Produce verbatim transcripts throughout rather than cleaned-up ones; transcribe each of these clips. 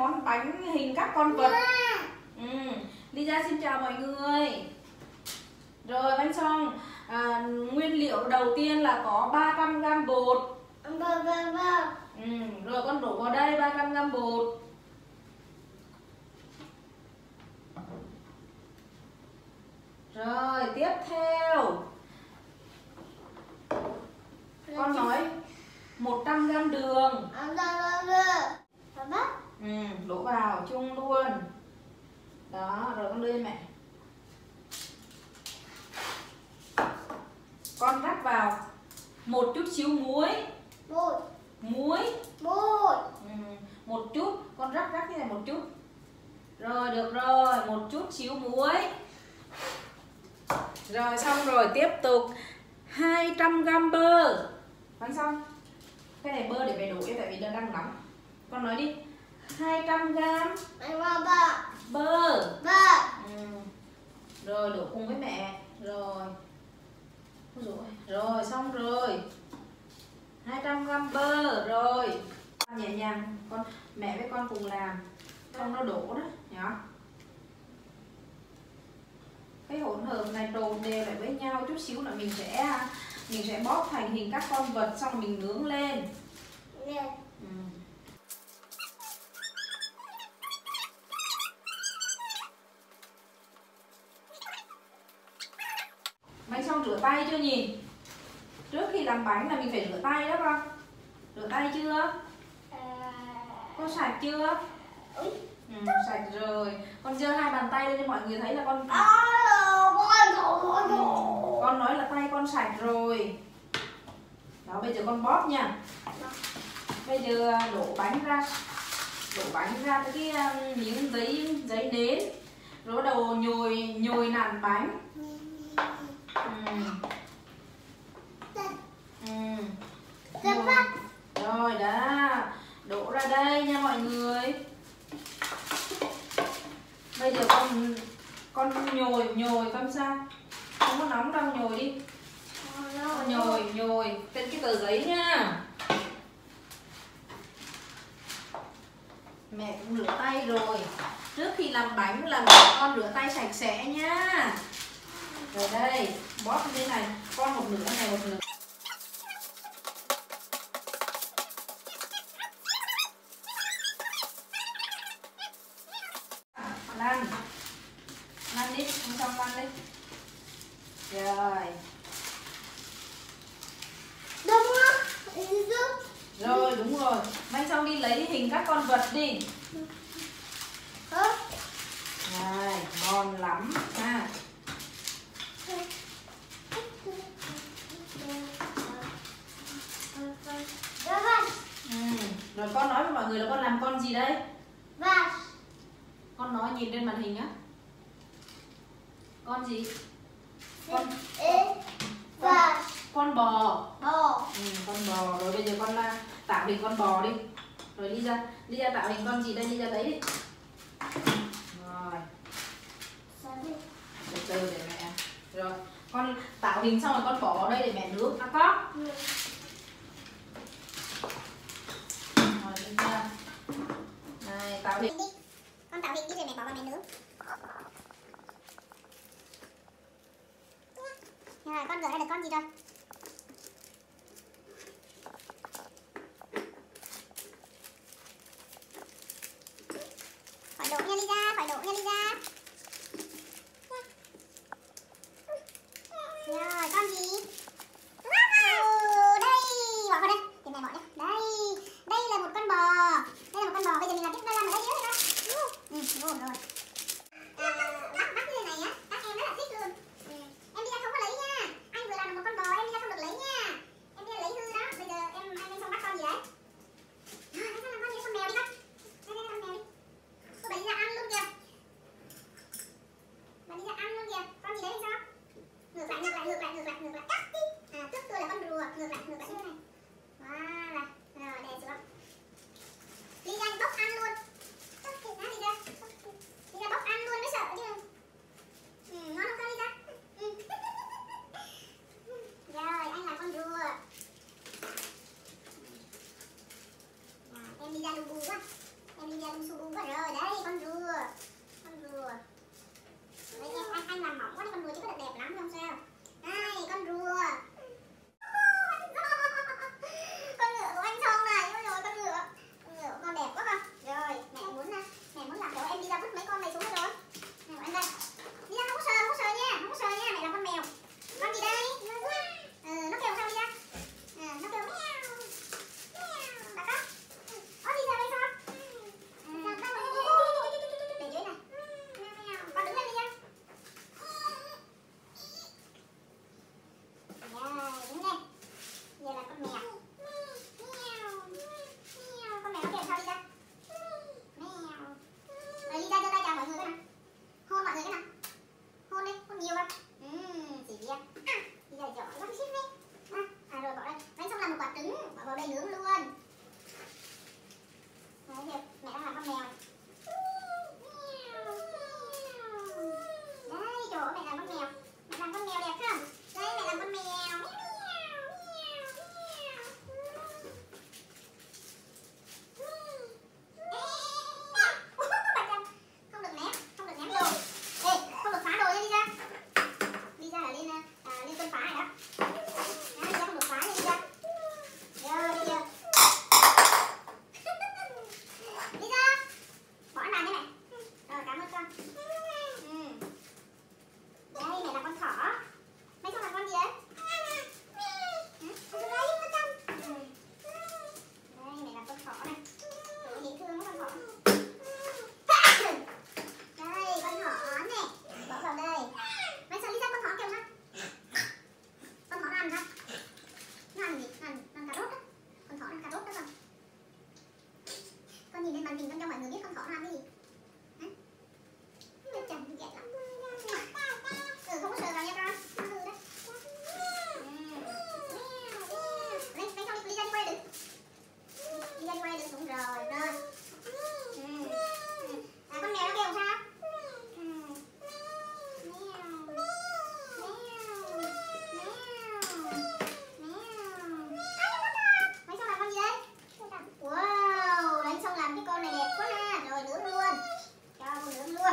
món bánh hình các con vật. Ừ. Lisa xin chào mọi người. Rồi bánh xong. À, nguyên liệu đầu tiên là có ba trăm gam bột. Ừ. Rồi con đổ vào đây ba trăm gam bột. Rồi tiếp theo con nói một trăm gam đường. Ừ, đổ vào chung luôn. Đó, rồi con đưa cho mẹ. Con rắc vào một chút xíu muối. Muối. Muối. Muối. Ừ, một chút, con rắc rắc như này một chút. Rồi được rồi, một chút xíu muối. Rồi xong rồi tiếp tục hai trăm gam bơ. Bánh xong. Cái này bơ để mẹ đổ tại vì nó đang nóng. Con nói đi. hai trăm gam bơ. Bơ. Ừ. Rồi đổ cùng với mẹ. Rồi. Rồi, rồi xong rồi. hai trăm gam bơ rồi. Nhẹ nhàng, con mẹ với con cùng làm. Không nó đổ đó, nhá. Cái hỗn hợp này trộn đều lại với nhau chút xíu là mình sẽ mình sẽ bóp thành hình các con vật xong rồi mình nướng lên. Yeah. Ừ. Bánh xong rửa tay chưa nhỉ? Trước khi làm bánh là mình phải rửa tay đó con. Rửa tay chưa? Con sạch chưa? Ừ, sạch rồi. Con giơ hai bàn tay lên cho mọi người thấy là con ừ. Con nói là tay con sạch rồi. Đó, bây giờ con bóp nha. Bây giờ đổ bánh ra. Đổ bánh ra cái um, miếng giấy giấy nến. Rồi bắt đầu nhồi nhồi nặn bánh. Ừ. Ừ. Nhồi. Rồi đó. Đổ ra đây nha mọi người. Bây giờ con con nhồi nhồi con sao? Không có nóng đâu, nhồi đi. Con nhồi nhồi trên cái tờ giấy nha. Mẹ cũng rửa tay rồi. Trước khi làm bánh là mẹ con rửa tay sạch sẽ nhá. Rồi đây, bóp như thế này, con một nửa này một nửa. Lăn. Lăn đi, không xong lăn đi. Rồi. Đúng không? Rồi, đúng rồi. Bánh xong đi lấy hình các con vật đi. Rồi, ngon lắm ha. Ừ. Rồi con nói với mọi người là con làm con gì đây? Con nói nhìn trên màn hình á. Con gì? Con con, con bò. Bò. Ừ, con bò. Rồi bây giờ con là tạo hình con bò đi. Rồi đi ra, đi ra tạo hình con gì đây, đi ra đấy đi. Rồi. Từ từ để mẹ. Rồi, con tạo hình xong rồi con bỏ vào đây để mẹ nướng. À có. Rồi đi ra. Này, tạo hình. Con tạo hình đi rồi mẹ bỏ vào mẹ nướng. Rồi con rửa ra được con gì rồi? Khỏi đổ nha Lisa, khỏi đổ nha Lisa. Rồi con gì? Wow, đây, bỏ vào đây, để mẹ bỏ nhé. Đây, đây là một con bò. Đây là một con bò, bây giờ mình làm tiếp nó làm ở đây nữa hả? Ừ, ngon rồi. À, bắt bắt như thế này á, các em rất là thích luôn. Ừ. Em đi ra không có lấy nha. Anh vừa làm được một con bò em mọi người biết con thỏ nó ăn cái gì. Hả? Nó chậm ghét lắm. Ừ, không có sờ vào nha con. Nó hư đấy. Lấy, lấy xong đi, đi ra đi quay đừng. Đi ra đi quay đừng, đúng rồi, rồi. À, con mèo nó kêu sao? Wow, đánh xong làm cái con này đẹp quá ha. Rồi nướng luôn. Cho con nướng luôn.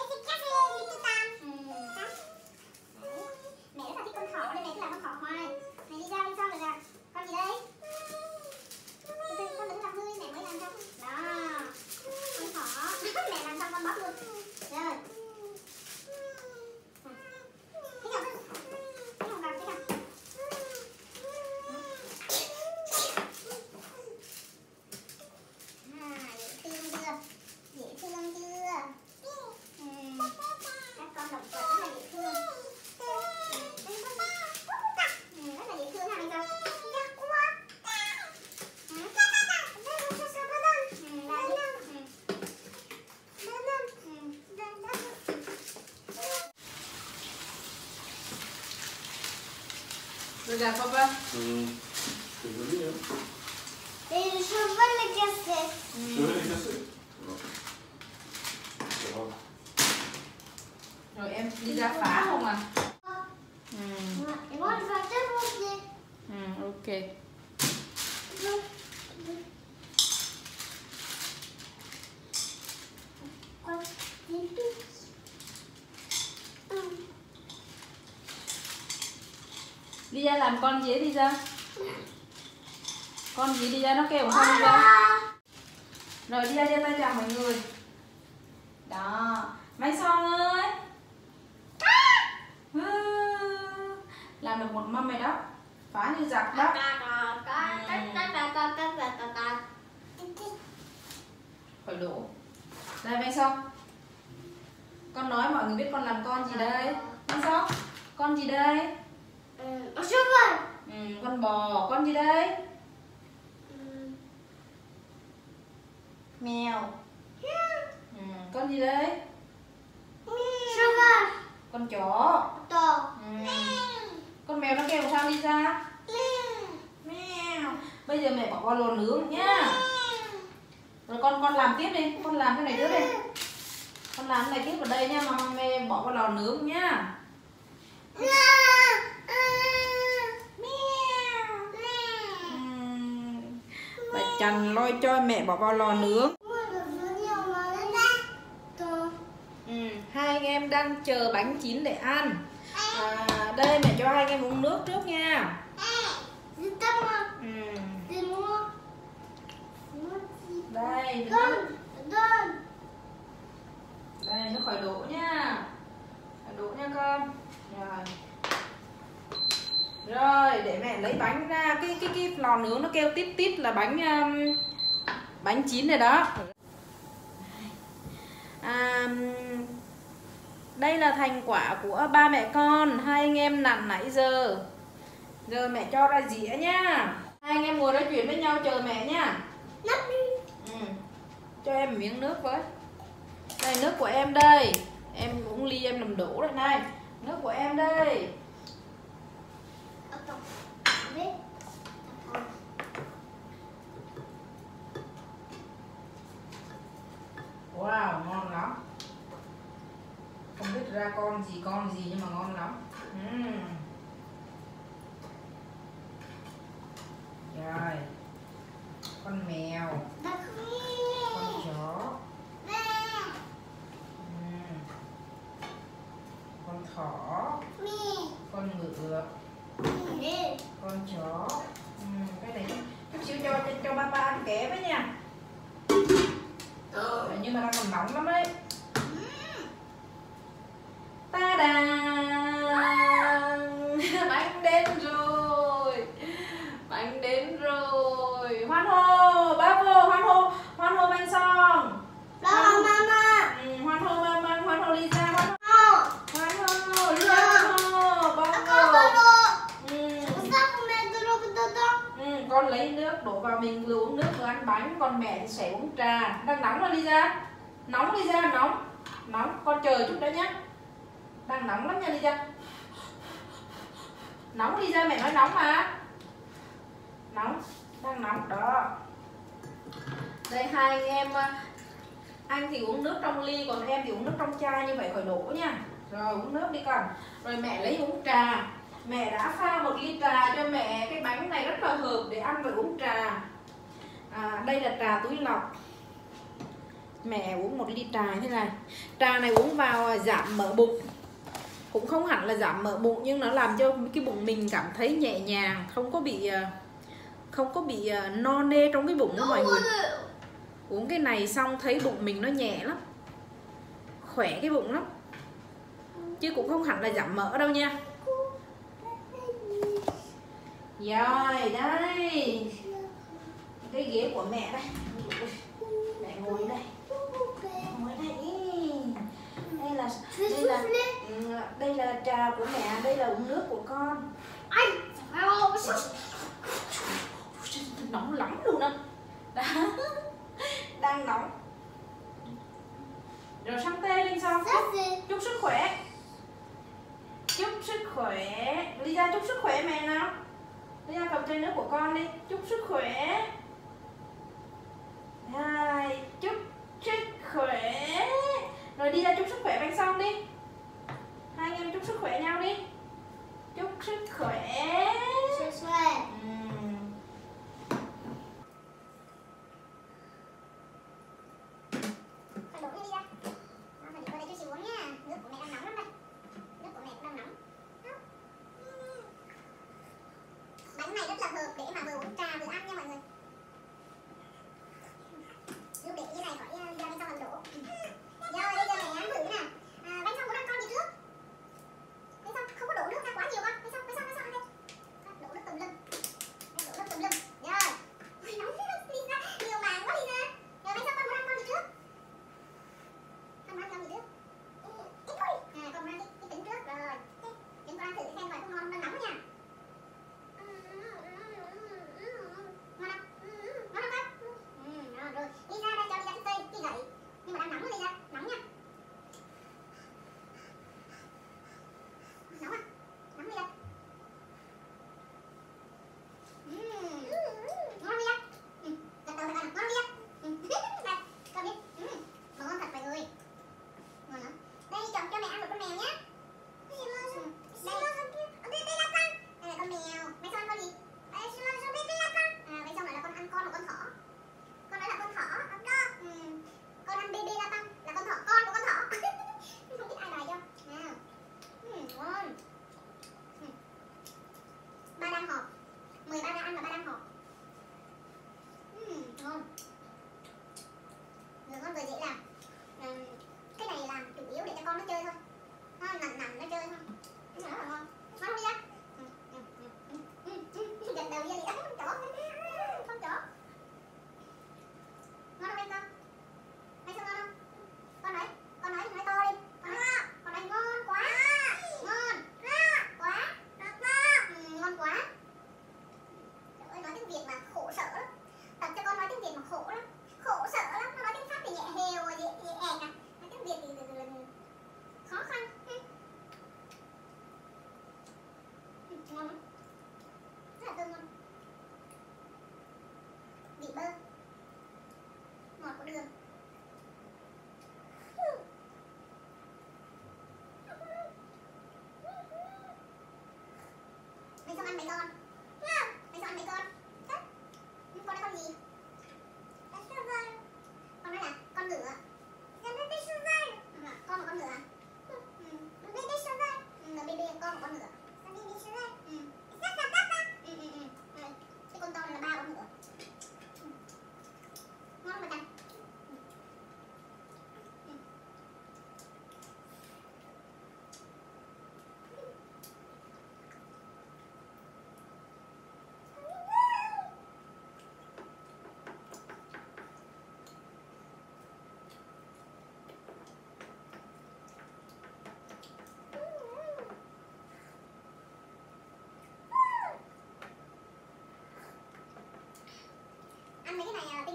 Mẹ rất là thích con thỏ nên mẹ cứ làm con thỏ hoài. Mẹ đi ra bên trong rồi nè. Con gì đây? Con đừng làm hư mẹ mới làm xong. Đó. Con thỏ. Mẹ làm xong con bóc luôn. Rồi. Thấy không? Thấy không gặp, thấy không? Dễ thương chưa? Ừ. Các con động vật rất là dễ thương. Ừ, rất là dễ thương ha mình con. Rồi papa. Mm. Ska vi gå ner? Det är så väldigt kassett. Ska vi lägga sig? Ja. Rồi em đi ra phá không à? Ừ. Imorgon fattar du det? Ừ, ok. Đi ra làm con gì đi ra. Con gì đi ra nó kêu không đi ra. Rồi đi ra giơ tay chào mọi người. Đó. Mai Son ơi. Làm được một mâm rồi đó. Phá như giặc đó. Khỏi đổ. Đây Mai Son. Con nói mọi người biết con làm con gì đây. Mai Son. Con gì đây? Och så var Ừ, con bò. Con gì đây? Mèo. Ừ, con gì đây? så var Con chó. to. Ừ. Con mèo nó kêu sao đi ra? Mèo. Bây giờ mẹ bỏ vào lò nướng nhá. Rồi con con làm tiếp đi, con làm cái này trước đi. Con làm cái này tiếp vào đây nha, mà mẹ bỏ vào lò nướng nhá. Bà Trần lôi cho mẹ bỏ vào lò nướng. Ừ, hai anh em đang chờ bánh chín để ăn. À, đây mẹ cho hai anh em uống nước trước nha. Ừ. Đây, nước. Đây, nước khỏi đổ nha. Khỏi đổ nha con. Rồi. Rồi, để mẹ lấy bánh ra. Cái cái cái lò nướng nó kêu tít tít là bánh um, bánh chín rồi đó. À, đây là thành quả của ba mẹ con, hai anh em nặn nãy giờ. Giờ mẹ cho ra dĩa nhá. Hai anh em ngồi nói chuyện với nhau chờ mẹ nhá. Ừ. Cho em miếng nước với. Đây nước của em đây. Em uống ly em làm đổ đây này. Nước của em đây. Wow, ngon lắm. Không biết ra con gì con gì nhưng mà ngon lắm. uhm. Rồi. Con mèo. Con chó. uhm. Con thỏ. Con ngựa. Con chó. uhm. Cái này chút xíu cho cho, cho ba ba ăn kẻ với nha. Rồi, nhưng mà đang còn nóng lắm đấy. Ta-da! Bánh đến rồi. Bánh đến rồi. Hoan hô, bác vô, hoan hô, hoan hô bánh Son. Đó mama. Ừ, hoan hô mama, hoan hô Lisa, hoan hô. Hoan hô, Lisa, hoan hô, bác vô. Ừ. Ừ, con lấy nước đổ vào mình vừa uống nước vừa ăn ăn bánh, còn mẹ thì sẽ uống trà. Đang nóng rồi Lisa. Nóng Lisa, nóng. Nóng, con chờ chút nữa nhé. Đang nóng lắm nha Lisa. Nóng Lisa, mẹ nói nóng mà. Nóng, đang nóng đó. Đây hai anh em, anh thì uống nước trong ly, còn em thì uống nước trong chai, như vậy khỏi đổ nha. Rồi uống nước đi con. Rồi mẹ lấy uống trà. Mẹ đã pha một ly trà cho mẹ. Cái bánh này rất là hợp để ăn và uống trà. À, đây là trà túi lọc. Mẹ uống một ly trà như thế này. Trà này uống vào giảm mỡ bụng. Cũng không hẳn là giảm mỡ bụng, nhưng nó làm cho cái bụng mình cảm thấy nhẹ nhàng, không có bị không có bị no nê trong cái bụng đó mọi người. Uống cái này xong thấy bụng mình nó nhẹ lắm, khỏe cái bụng lắm, chứ cũng không hẳn là giảm mỡ đâu nha. Rồi đây, cái ghế của mẹ đây, mẹ ngồi đây, ngồi đây. Đây là đây là đây là trà của mẹ, đây là uống nước của con. Anh nóng lắm luôn á. Đang nóng. Rồi sang tê lên xong. Chúc sức khỏe. Chúc sức khỏe. Lisa chúc sức khỏe mẹ nào. Lisa cầm chai nước của con đi. Chúc sức khỏe. Hai, chúc sức khỏe. Rồi đi ra chúc sức khỏe bánh xong đi. Hai anh em chúc sức khỏe nhau đi. Chúc sức khỏe. Sức khỏe. Uhm. Phải đổ đi ra. Nó phải đi qua đây cho chị uống nha. Nước của mẹ đang nóng lắm đây. Nước của mẹ cũng đang nóng. Bánh này rất là hợp để mà vừa uống trà vừa ăn nha mọi người. Lúc để như này khỏi ra bên sau làm đổ. Rồi bây giờ mẹ ăn thử nè. À, bánh xong muốn ăn con gì trước? Bánh xong không có đổ nước ra quá nhiều con. Bánh xong, bánh xong, bánh xong ăn đi. Đổ nước tùm lum.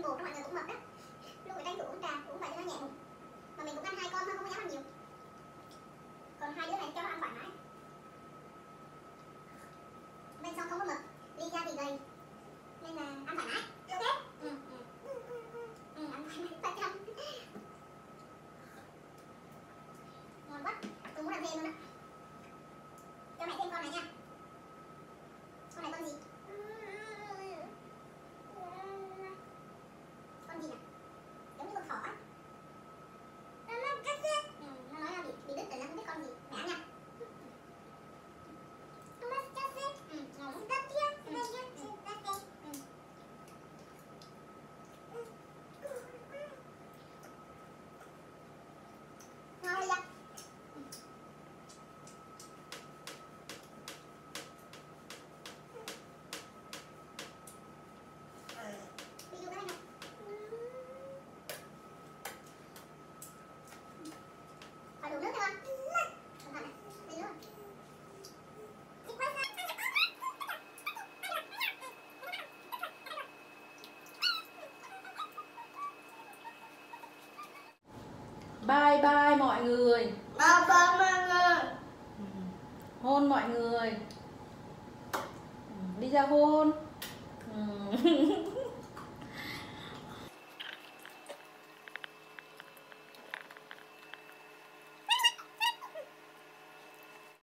bột mọi người cũng mập đó. Luôn phải tranh thủ uống trà, uống vậy cho nó nhẹ bụng. Mà mình cũng ăn hai con thôi, không có dám ăn nhiều. Còn hai đứa này cho nó ăn thoải mái. Bên xong không có mập, Lydia thì gầy nên là ăn thoải mái. Ok. Ừ, ừ. Ừ, ăn thoải mái, phải chăm. Ngon quá, tôi muốn làm thêm luôn á. Cho mẹ thêm con này nha. Con này con gì? Con gì nè? Giống như con thỏ á. Ừ, nó nói là bị, bị đứt rồi, nó không biết con gì. Mẹ ăn nha. Ừ, ngon lắm. Ừ. Ừ. Ngon đi ạ. Đi vô cái này nè. Phải đủ nước cho con. Cẩn thận nè. Đi nước. Bye bye mọi người. Bye bye mọi người. Hôn mọi người. Đi ra hôn.